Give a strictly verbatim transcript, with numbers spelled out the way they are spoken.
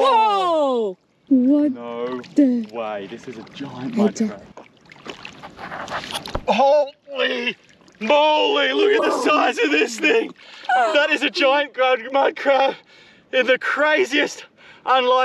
Whoa! What No the way, this is a giant Hey, mud Jack. crab. Holy moly, look at the size of this thing. That is a giant mud crab in the craziest, unlikely